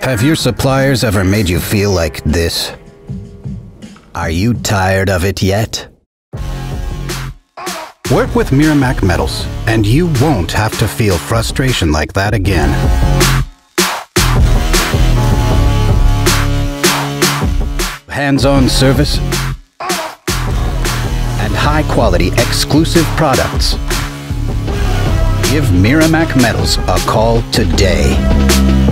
Have your suppliers ever made you feel like this? Are you tired of it yet? Work with Miramac Metals, and you won't have to feel frustration like that again. Hands-on service and high-quality exclusive products. Give Miramac Metals a call today.